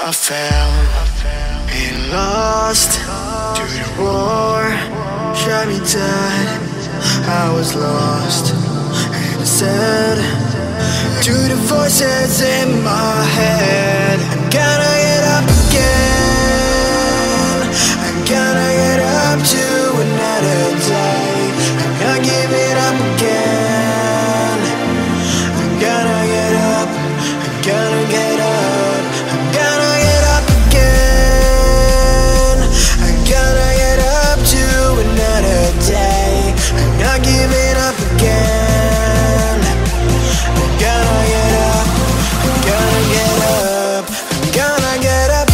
I fell and lost to the war, shot me dead. I was lost and I said to the voices in my head, I'm gonna get up again. I'm gonna get up to another day. I'm not giving up again. I'm gonna get up. I'm gonna get up. I'm gonna get up again. I'm gonna get up to another day. I'm not giving up again. I'm gonna get up. I'm gonna get up. I'm gonna get up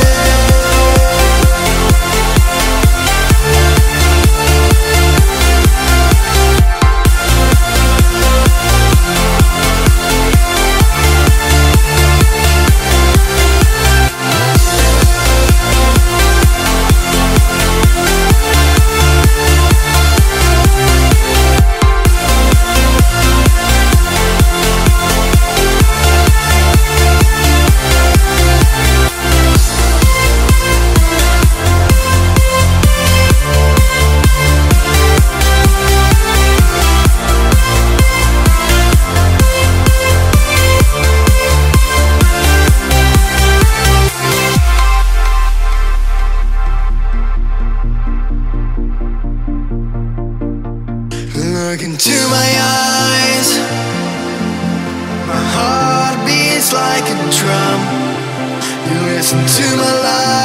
Look into my eyes. My heart beats like a drum. You listen to my life.